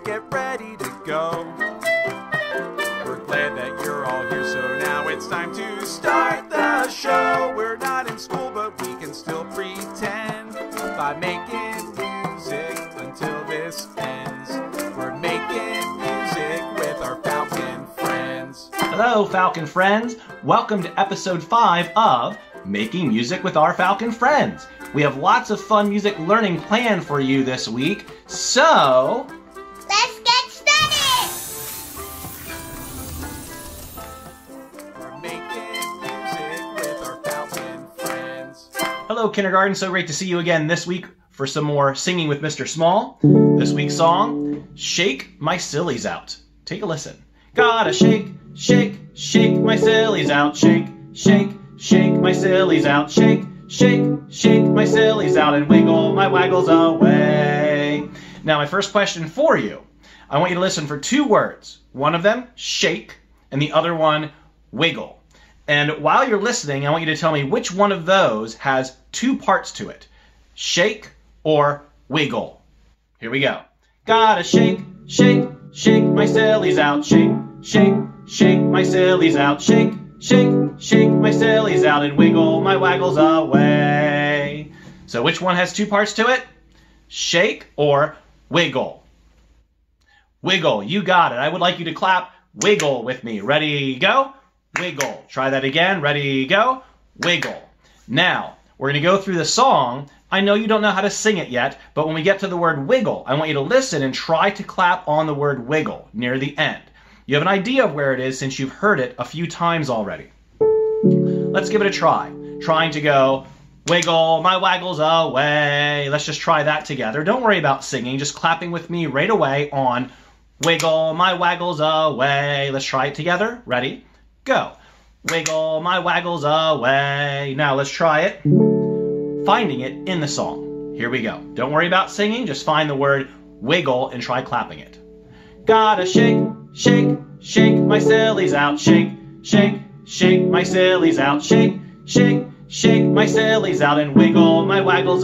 get ready to go. We're glad that you're all here, so now it's time to start the show. We're not in school, but we can still pretend by making music until this ends. We're making music with our Falcon friends. Hello, Falcon friends. Welcome to episode 5 of Making Music with Our Falcon Friends. We have lots of fun music learning planned for you this week, so let's get started! We're making music with our Falcon friends. Hello, kindergarten. So great to see you again this week for some more singing with Mr. Small. This week's song, Shake My Sillies Out. Take a listen. Gotta shake, shake, shake my sillies out. Shake, shake, shake my sillies out. Shake, shake, shake my sillies out and wiggle my waggles away. Now, my first question for you, I want you to listen for 2 words. One of them, shake, and the other one, wiggle. And while you're listening, I want you to tell me which one of those has 2 parts to it. Shake or wiggle. Here we go. Gotta shake, shake, shake my sillies out. Shake, shake, shake my sillies out. Shake, shake, shake my sillies out and wiggle my waggles away. So which one has 2 parts to it? Shake or wiggle? Wiggle, you got it. I would like you to clap wiggle with me. Ready, go? Wiggle. Try that again. Ready, go? Wiggle. Now, we're going to go through the song. I know you don't know how to sing it yet, but when we get to the word wiggle, I want you to listen and try to clap on the word wiggle near the end. You have an idea of where it is since you've heard it a few times already. Let's give it a try. Trying to go, wiggle my waggles away. Let's just try that together. Don't worry about singing, just clapping with me right away on wiggle my waggles away. Let's try it together. Ready? Go. Wiggle my waggles away. Now let's try it. Finding it in the song. Here we go. Don't worry about singing, just find the word wiggle and try clapping it. Gotta shake, shake, shake my sillies out. Shake, shake, shake my sillies out. Shake, shake, shake my sillies out and wiggle my waggles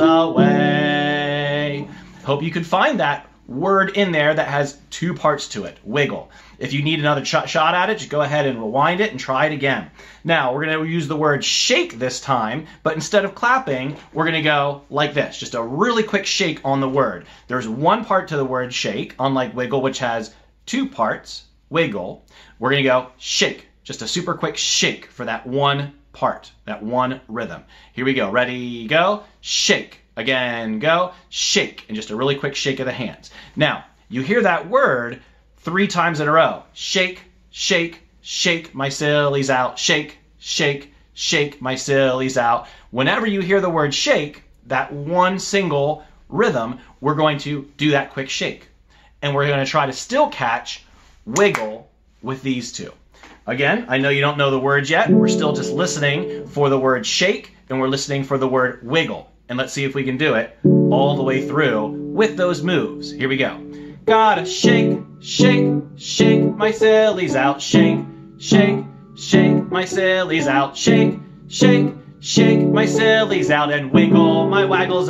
away. Hope you could find that word in there that has 2 parts to it. Wiggle. If you need another shot at it, just go ahead and rewind it and try it again. Now, we're going to use the word shake this time, but instead of clapping, we're going to go like this. Just a really quick shake on the word. There's 1 part to the word shake, unlike wiggle, which has 2 parts. Wiggle. We're going to go shake. Just a super quick shake for that 1 part, that 1 rhythm. Here we go. Ready, go. Shake. Again, go. Shake. And just a really quick shake of the hands. Now, you hear that word 3 times in a row. Shake, shake, shake my sillies out. Shake, shake, shake my sillies out. Whenever you hear the word shake, that 1 single rhythm, we're going to do that quick shake. And we're going to try to still catch wiggle with these 2. Again, I know you don't know the words yet. We're still just listening for the word shake, and we're listening for the word wiggle. And let's see if we can do it all the way through with those moves. Here we go. Gotta shake, shake, shake my sillies out. Shake, shake, shake my sillies out. Shake, shake, shake my sillies out and wiggle my waggles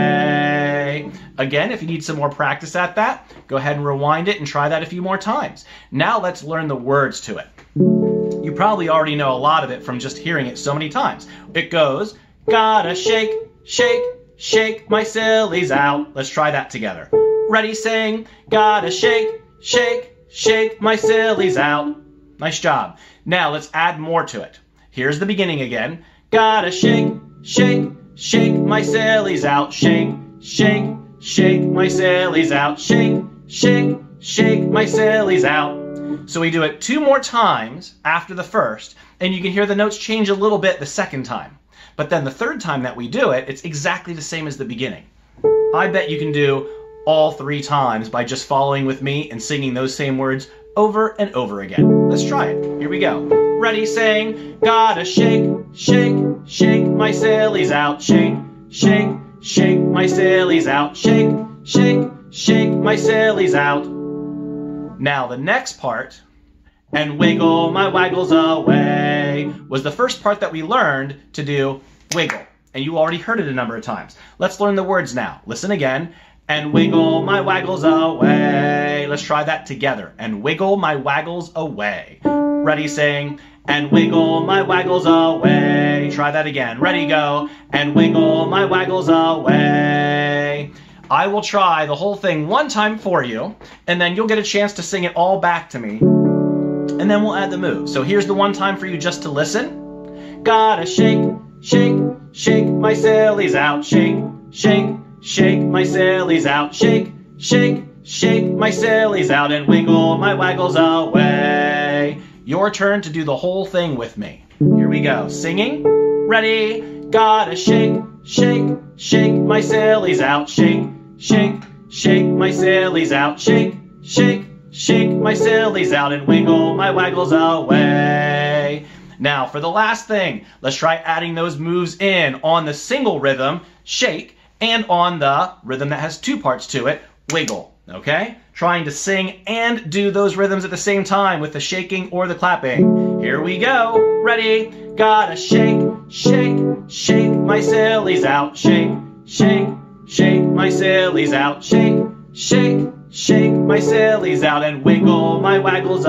away. Again, if you need some more practice at that, go ahead and rewind it and try that a few more times. Now let's learn the words to it. You probably already know a lot of it from just hearing it so many times. It goes, gotta shake, shake, shake my sillies out. Let's try that together. Ready, sing. Gotta shake, shake, shake my sillies out. Nice job. Now let's add more to it. Here's the beginning again. Gotta shake, shake, shake my sillies out. Shake, shake, shake my sillies out. Shake, shake, shake my sillies out. So we do it 2 more times after the first, and you can hear the notes change a little bit the second time. But then the third time that we do it, it's exactly the same as the beginning. I bet you can do all 3 times by just following with me and singing those same words over and over again. Let's try it. Here we go. Ready, sing. Gotta shake, shake, shake my sillies out. Shake, shake, shake my sillies out. Shake, shake, shake my sillies out. Now the next part, and wiggle my waggles away, was the first part that we learned to do wiggle. And you already heard it a number of times. Let's learn the words now. Listen again. and wiggle my waggles away. Let's try that together. And wiggle my waggles away. Ready, sing. And wiggle my waggles away. Try that again. Ready, go. And wiggle my waggles away. I will try the whole thing one time for you, and then you'll get a chance to sing it all back to me, and then we'll add the move. So here's the one time for you just to listen. Gotta shake, shake, shake my sillies out. Shake, shake, shake my sillies out. Shake, shake, shake my sillies out, and wiggle my waggles away. Your turn to do the whole thing with me. Here we go. Singing. Ready? Gotta shake, shake, shake my sillies out. Shake, shake, shake my sillies out. Shake, shake, shake my sillies out, and wiggle my waggles away. Now for the last thing, let's try adding those moves in on the single rhythm, shake, and on the rhythm that has two parts to it, wiggle. Okay? Trying to sing and do those rhythms at the same time with the shaking or the clapping. Here we go. Ready? Gotta shake, shake, shake my sillies out. Shake, shake, shake my sillies out. Shake, shake, shake my sillies out, and wiggle my waggles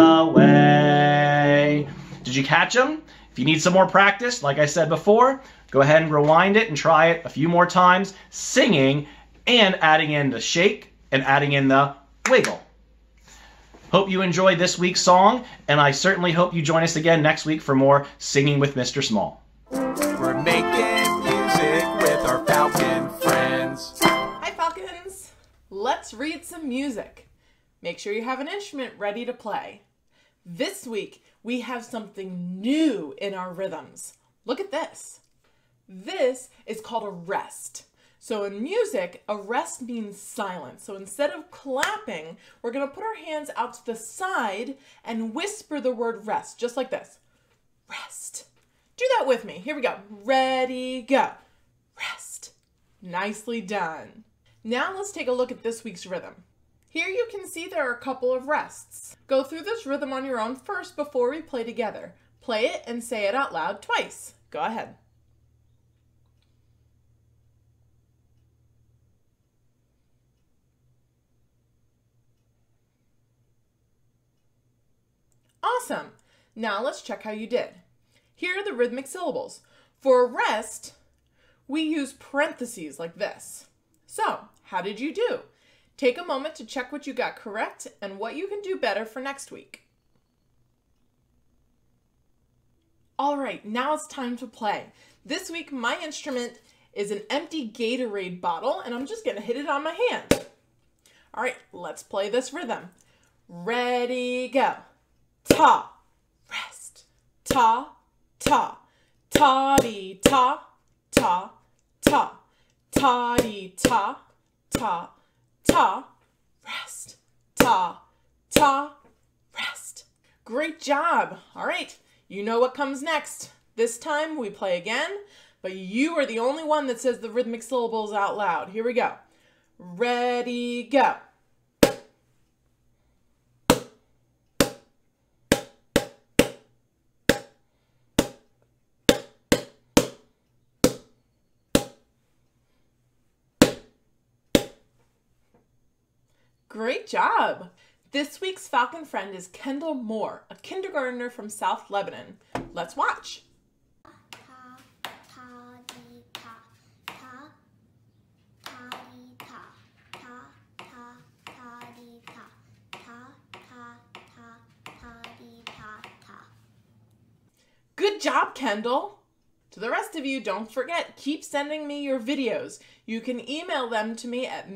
away. Did you catch them? If you need some more practice, like I said before, go ahead and rewind it and try it a few more times, singing and adding in the shake and adding in the wiggle. Hope you enjoyed this week's song, and I certainly hope you join us again next week for more Singing with Mr. Small. We're making music with our Falcon friends. Hi, Falcons! Let's read some music. Make sure you have an instrument ready to play. This week, we have something new in our rhythms. Look at this. This is called a rest. So in music, a rest means silence. So instead of clapping, we're going to put our hands out to the side and whisper the word rest, just like this. Rest. Do that with me. Here we go. Ready, go. Rest. Nicely done. Now let's take a look at this week's rhythm. Here you can see there are a couple of rests. Go through this rhythm on your own first before we play together. Play it and say it out loud twice. Go ahead. Awesome. Now let's check how you did. Here are the rhythmic syllables. For a rest, we use parentheses like this. So, how did you do? Take a moment to check what you got correct and what you can do better for next week. All right, now it's time to play. This week, my instrument is an empty Gatorade bottle, and I'm just gonna hit it on my hand. All right, let's play this rhythm. Ready, go. Ta, rest, ta, ta, ta-dee, ta, ta, ta, ta-dee, ta, ta, ta, rest, ta, ta, rest. Great job. All right, you know what comes next. This time we play again, but you are the only one that says the rhythmic syllables out loud. Here we go. Ready, go. Great job! This week's Falcon friend is Kendall Moore, a kindergartner from South Lebanon. Let's watch. Ta, ta, dee, ta, ta, ta, dee, ta, ta, ta, ta, dee, ta, ta, ta, ta, ta, dee, ta, ta. Good job, Kendall! To the rest of you, don't forget, keep sending me your videos. You can email them to me at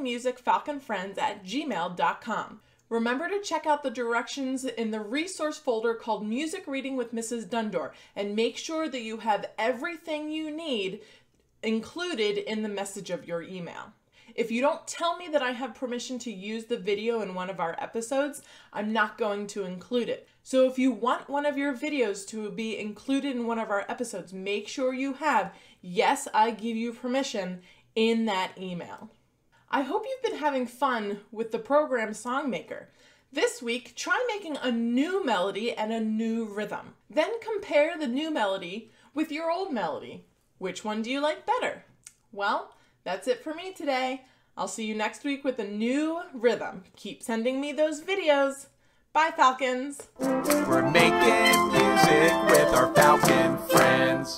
makingmusicfalconfriends@gmail.com. Remember to check out the directions in the resource folder called Music Reading with Mrs. Dundor, and make sure that you have everything you need included in the message of your email. If you don't tell me that I have permission to use the video in one of our episodes, I'm not going to include it. So if you want one of your videos to be included in one of our episodes, make sure you have, yes, I give you permission, in that email. I hope you've been having fun with the program Songmaker. This week, try making a new melody and a new rhythm. Then compare the new melody with your old melody. Which one do you like better? Well, that's it for me today. I'll see you next week with a new rhythm. Keep sending me those videos. Bye, Falcons. We're making music with our Falcon friends.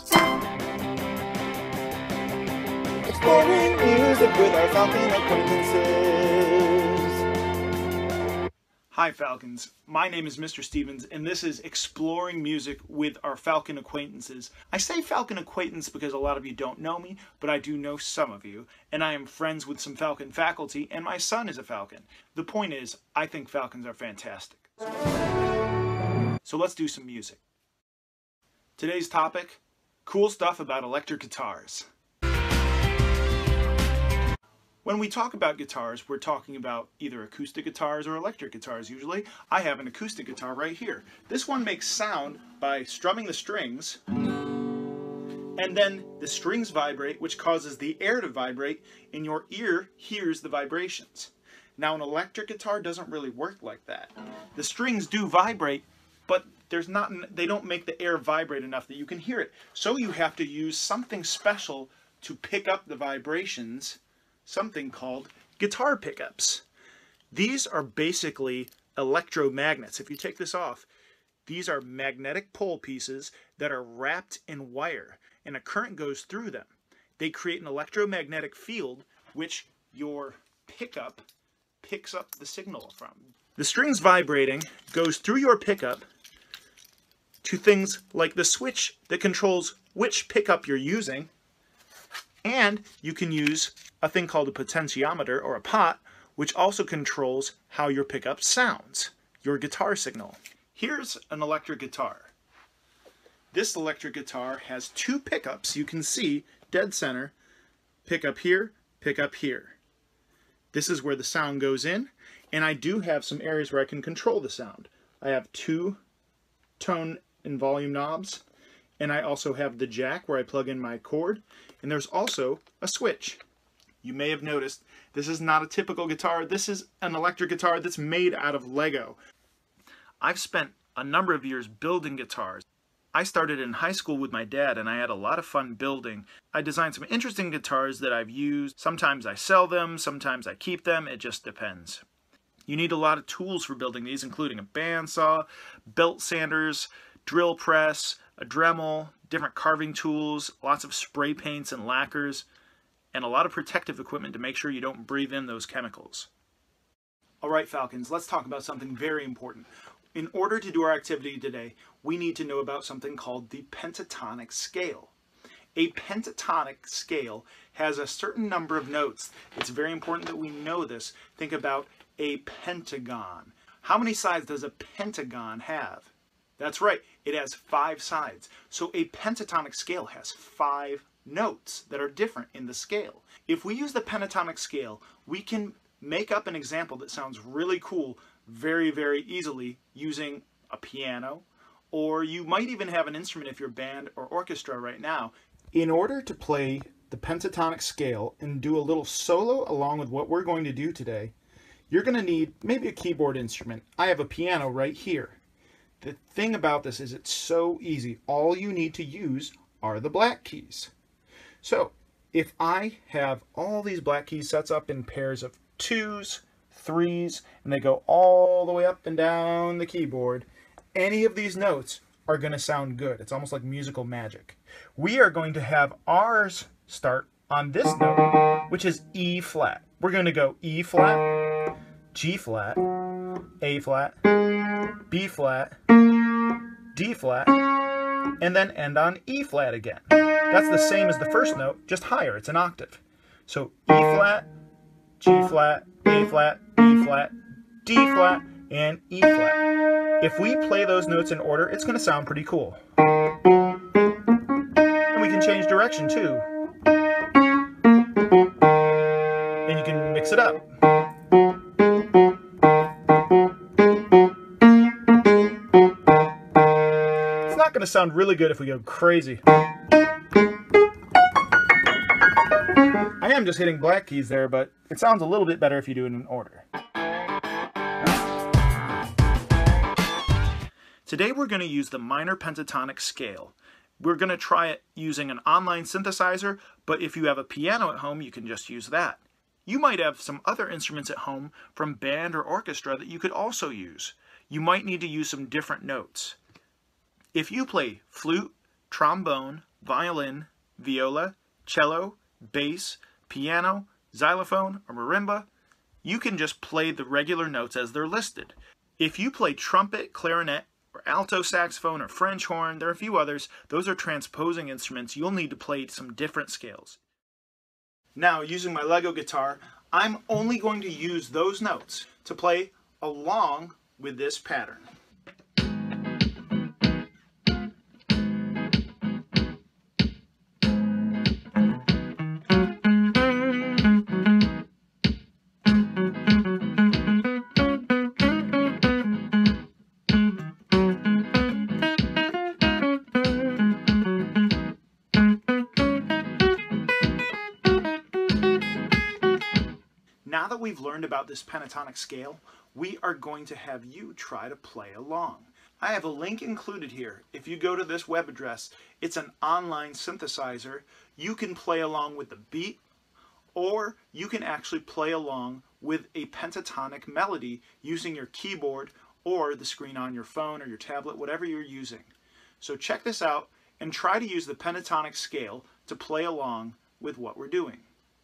Exploring music with our Falcon acquaintances. Hi Falcons, my name is Mr. Stevens and this is Exploring Music with our Falcon acquaintances. I say Falcon acquaintance because a lot of you don't know me, but I do know some of you, and I am friends with some Falcon faculty, and my son is a Falcon. The point is, I think Falcons are fantastic. So let's do some music. Today's topic, cool stuff about electric guitars. When we talk about guitars, we're talking about either acoustic guitars or electric guitars usually. I have an acoustic guitar right here. This one makes sound by strumming the strings, and then the strings vibrate, which causes the air to vibrate, and your ear hears the vibrations. Now an electric guitar doesn't really work like that. The strings do vibrate, but they don't make the air vibrate enough that you can hear it. So you have to use something special to pick up the vibrations, something called guitar pickups. These are basically electromagnets. If you take this off, these are magnetic pole pieces that are wrapped in wire, and a current goes through them. They create an electromagnetic field which your pickup picks up the signal from. The strings vibrating goes through your pickup to things like the switch that controls which pickup you're using, and you can use a thing called a potentiometer, or a pot, which also controls how your pickup sounds, your guitar signal. Here's an electric guitar. This electric guitar has two pickups, you can see, dead center, pickup here, pickup here. This is where the sound goes in, and I do have some areas where I can control the sound. I have two tone and volume knobs, and I also have the jack where I plug in my cord, and there's also a switch. You may have noticed this is not a typical guitar. This is an electric guitar that's made out of Lego. I've spent a number of years building guitars. I started in high school with my dad, and I had a lot of fun building. I designed some interesting guitars that I've used. Sometimes I sell them, sometimes I keep them. It just depends. You need a lot of tools for building these, including a bandsaw, belt sanders, drill press, a Dremel, different carving tools, lots of spray paints and lacquers, and a lot of protective equipment to make sure you don't breathe in those chemicals. Alright Falcons, let's talk about something very important. In order to do our activity today, we need to know about something called the pentatonic scale. A pentatonic scale has a certain number of notes. It's very important that we know this. Think about a pentagon. How many sides does a pentagon have? That's right, it has 5 sides. So a pentatonic scale has 5 notes that are different in the scale. If we use the pentatonic scale, we can make up an example that sounds really cool very, very easily using a piano, or you might even have an instrument if you're band or orchestra right now. In order to play the pentatonic scale and do a little solo along with what we're going to do today, you're going to need maybe a keyboard instrument. I have a piano right here. The thing about this is it's so easy. All you need to use are the black keys. So if I have all these black keys set up in pairs of 2s, 3s, and they go all the way up and down the keyboard, any of these notes are going to sound good. It's almost like musical magic. We are going to have ours start on this note, which is E flat. We're going to go E flat, G flat, A flat, B flat, D flat, and then end on E flat again. That's the same as the first note, just higher. It's an octave. So E flat, G flat, A flat, B flat, D flat, and E flat. If we play those notes in order, it's going to sound pretty cool. And we can change direction too. And you can mix it up. It's not going to sound really good if we go crazy. I am just hitting black keys there, but it sounds a little bit better if you do it in order. Today we're going to use the minor pentatonic scale. We're going to try it using an online synthesizer, but if you have a piano at home, you can just use that. You might have some other instruments at home from band or orchestra that you could also use. You might need to use some different notes. If you play flute, trombone, violin, viola, cello, bass, piano, xylophone, or marimba, you can just play the regular notes as they're listed. If you play trumpet, clarinet, or alto saxophone, or French horn, there are a few others, those are transposing instruments. You'll need to play some different scales. Now, using my Lego guitar, I'm only going to use those notes to play along with this pattern. Now that we've learned about this pentatonic scale, we are going to have you try to play along. I have a link included here. If you go to this web address, it's an online synthesizer. You can play along with the beat, or you can actually play along with a pentatonic melody using your keyboard or the screen on your phone or your tablet, whatever you're using. So check this out and try to use the pentatonic scale to play along with what we're doing.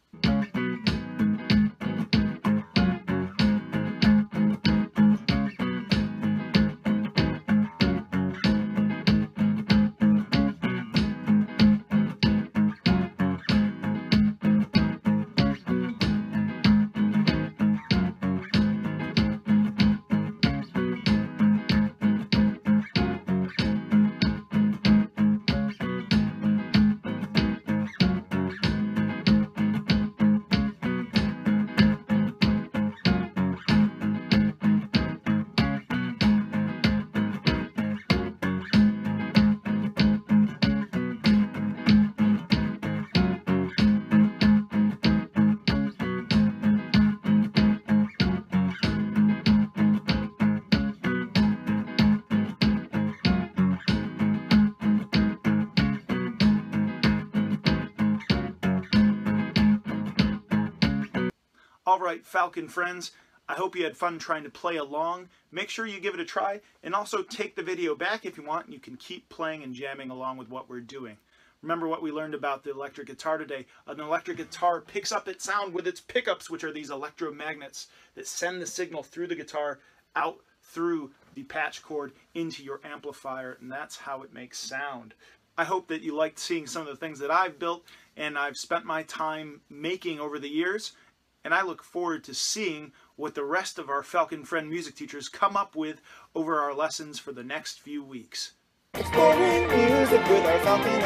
Alright, Falcon friends, I hope you had fun trying to play along. Make sure you give it a try, and also take the video back if you want, and you can keep playing and jamming along with what we're doing. Remember what we learned about the electric guitar today. An electric guitar picks up its sound with its pickups, which are these electromagnets that send the signal through the guitar out through the patch cord into your amplifier, and that's how it makes sound. I hope that you liked seeing some of the things that I've built and I've spent my time making over the years. And I look forward to seeing what the rest of our Falcon Friend music teachers come up with over our lessons for the next few weeks. Exploring music with our Falcon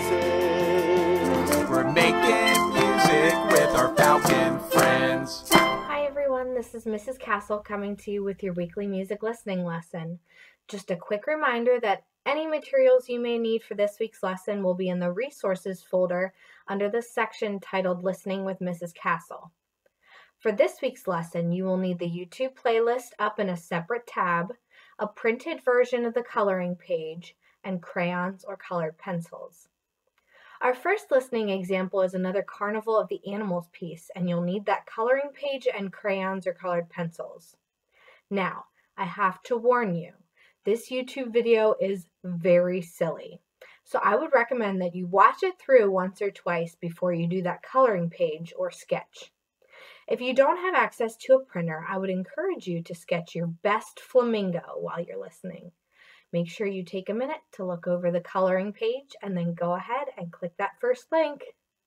acquaintances. We're making music with our Falcon friends. Hi everyone, this is Mrs. Castle coming to you with your weekly music listening lesson. Just a quick reminder that any materials you may need for this week's lesson will be in the resources folder under the section titled Listening with Mrs. Castle. For this week's lesson, you will need the YouTube playlist up in a separate tab, a printed version of the coloring page, and crayons or colored pencils. Our first listening example is another Carnival of the Animals piece, and you'll need that coloring page and crayons or colored pencils. Now, I have to warn you, this YouTube video is very silly, so I would recommend that you watch it through once or twice before you do that coloring page or sketch. If you don't have access to a printer, I would encourage you to sketch your best flamingo while you're listening. Make sure you take a minute to look over the coloring page and then go ahead and click that first link.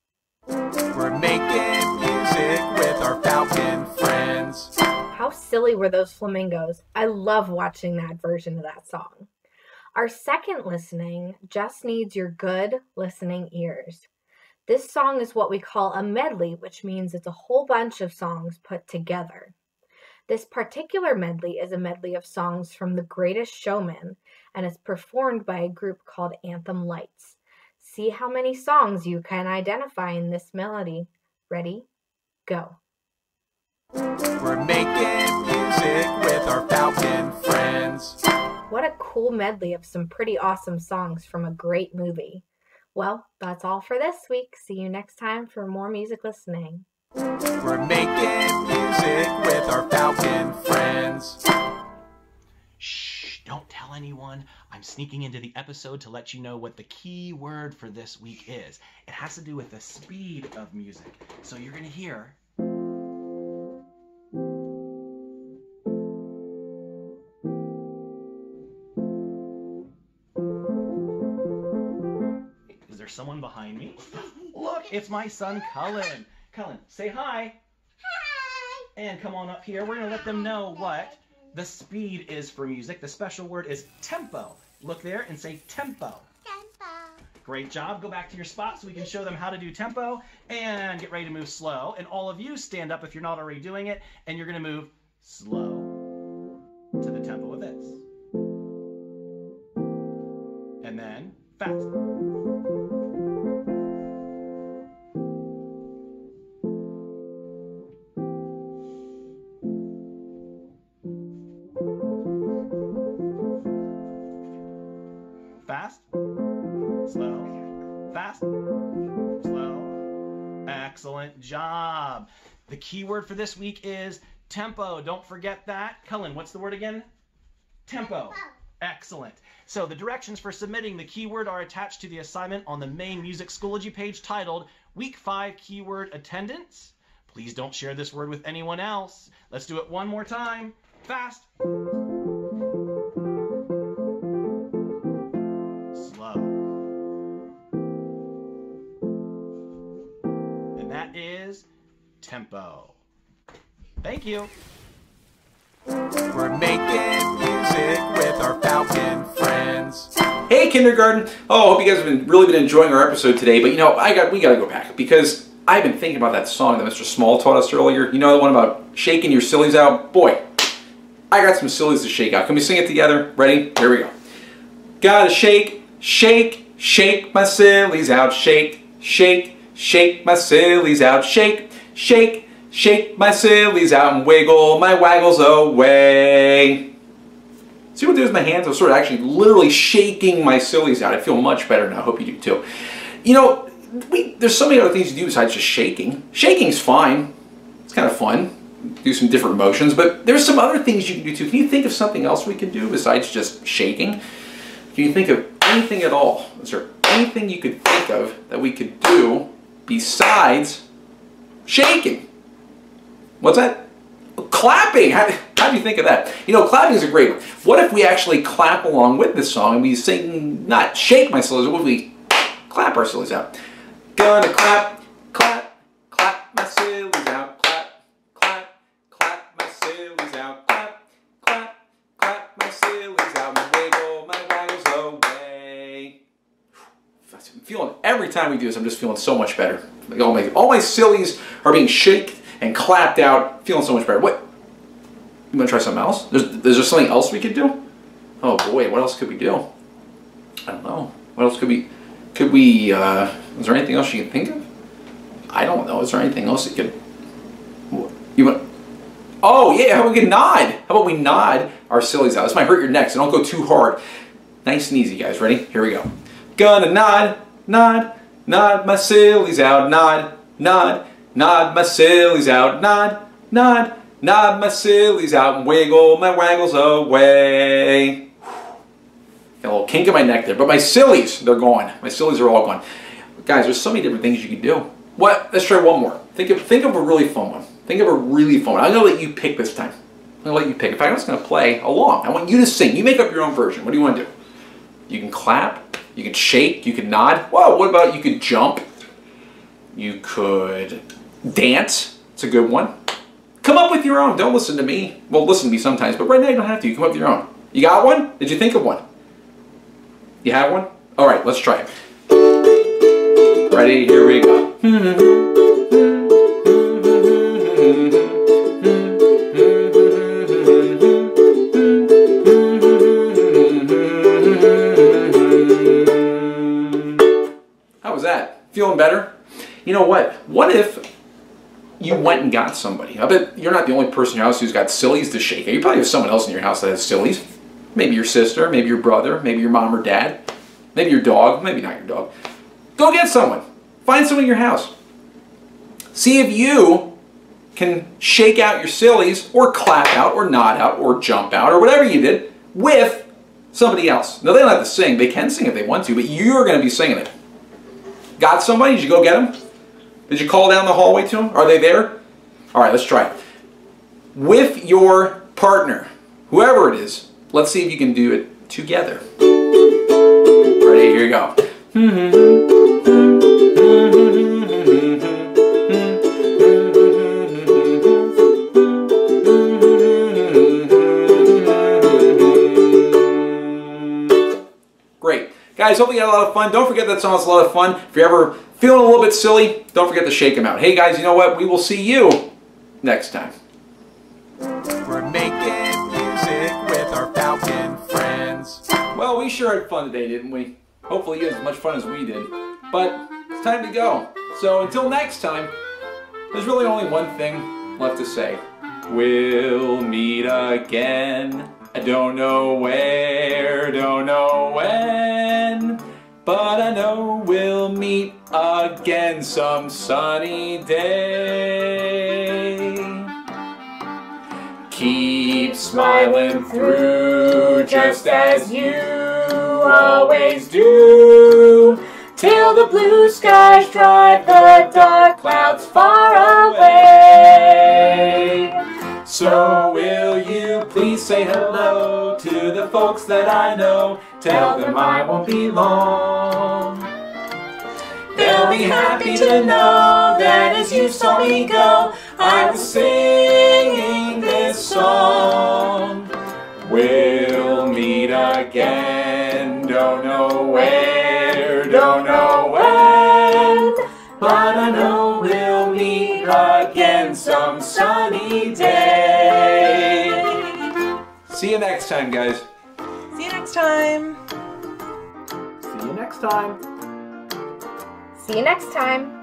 We're making music with our Falcon friends. How silly were those flamingos? I love watching that version of that song. Our second listening just needs your good listening ears. This song is what we call a medley, which means it's a whole bunch of songs put together. This particular medley is a medley of songs from The Greatest Showman, and it's performed by a group called Anthem Lights. See how many songs you can identify in this melody. Ready? Go. We're making music with our Falcon friends. What a cool medley of some pretty awesome songs from a great movie. Well, that's all for this week. See you next time for more music listening. We're making music with our Falcon friends. Shh, don't tell anyone. I'm sneaking into the episode to let you know what the key word for this week is. It has to do with the speed of music. So you're going to hear... Is there someone behind me? Look, it's my son Cullen. Cullen, say hi. Hi. And come on up here. We're going to let them know what the speed is for music. The special word is tempo. Look there and say tempo. Tempo. Great job. Go back to your spot so we can show them how to do tempo and get ready to move slow. And all of you stand up if you're not already doing it, and you're going to move slow to the tempo of this. And then fast. Fast, slow, fast, slow. Excellent job. The key word for this week is tempo. Don't forget that. Cullen, what's the word again? Tempo. Excellent. So the directions for submitting the keyword are attached to the assignment on the main Music Schoology page titled Week 5 Keyword Attendance. Please don't share this word with anyone else. Let's do it one more time. Fast. Slow. And that is tempo. Thank you. We're making music with our Falcon friends. Hey kindergarten! Oh, I hope you guys have really been enjoying our episode today, but you know, we gotta go back because I've been thinking about that song that Mr. Small taught us earlier. You know, the one about shaking your sillies out? Boy, I got some sillies to shake out. Can we sing it together? Ready? Here we go. Gotta shake, shake, shake my sillies out. Shake, shake, shake my sillies out. Shake, shake, shake my sillies out and wiggle my waggles away. See what I'm doing with my hands? I'm sort of actually literally shaking my sillies out. I feel much better now. I hope you do too. You know, there's so many other things to do besides just shaking. Shaking's fine. It's kind of fun. Do some different motions, but there's some other things you can do too. Can you think of something else we can do besides just shaking? Can you think of anything at all? Is there anything you could think of that we could do besides shaking? What's that? Clapping! How do you think of that? You know, clapping is a great one. What if we actually clap along with this song and we sing, not shake my sillies, what if we clap our sillies out? Gonna clap, clap, clap my sillies out. Clap, clap, clap my sillies out. Clap, clap, clap my sillies out. And wiggle my waggles away. I'm feeling, every time we do this, I'm just feeling so much better. Like all my sillies are being shaken and clapped out, feeling so much better. What? You want to try something else? Is there something else we could do? Oh boy, what else could we do? I don't know. What else could we, is there anything else you can think of? I don't know. Is there anything else you could, you want, oh yeah, how about we can nod? How about we nod our sillies out? This might hurt your neck, so don't go too hard. Nice and easy, guys. Ready? Here we go. Gonna nod, nod, nod my sillies out. Nod, nod, nod my sillies out. Nod, nod, nod my sillies out and wiggle my waggles away. Got a little kink in my neck there, but my sillies, they're gone. My sillies are all gone. Guys, there's so many different things you can do. What? Let's try one more. Think of a really fun one. Think of a really fun one. I'm going to let you pick this time. I'm going to let you pick. In fact, I'm just going to play along. I want you to sing. You make up your own version. What do you want to do? You can clap. You can shake. You can nod. Whoa, what about you could jump? You could dance. It's a good one. Come up with your own. Don't listen to me. Well, listen to me sometimes, but right now you don't have to. You come up with your own. You got one? Did you think of one? You have one? All right, let's try it. Ready? Here we go. How was that? Feeling better? You know what? What if you went and got somebody? I bet you're not the only person in your house who's got sillies to shake. You probably have someone else in your house that has sillies. Maybe your sister, maybe your brother, maybe your mom or dad, maybe your dog, maybe not your dog. Go get someone. Find someone in your house. See if you can shake out your sillies, or clap out, or nod out, or jump out, or whatever you did with somebody else. Now, they don't have to sing. They can sing if they want to, but you're going to be singing it. Got somebody? Did you go get them? Did you call down the hallway to them? Are they there? All right, let's try it. With your partner, whoever it is, let's see if you can do it together. Ready? Here you go. Great. Guys, hopefully you had a lot of fun. Don't forget that song's a lot of fun. If you're ever feeling a little bit silly, don't forget to shake them out. Hey guys, you know what? We will see you next time. We're making music with our Falcon friends. Well, we sure had fun today, didn't we? Hopefully you had as much fun as we did. But it's time to go. So until next time, there's really only one thing left to say. We'll meet again. I don't know where, don't know when, but I know we'll meet again some sunny day. Keep smiling through just as you always do, till the blue skies drive the dark clouds far away. So will you please say hello to the folks that I know? Tell them I won't be long. They'll be happy to know that as you saw me go, I was singing this song. We'll meet again, don't know where, don't know when, but I know we'll meet again some sunny day. See you next time, guys. See you next time. See you next time. See you next time.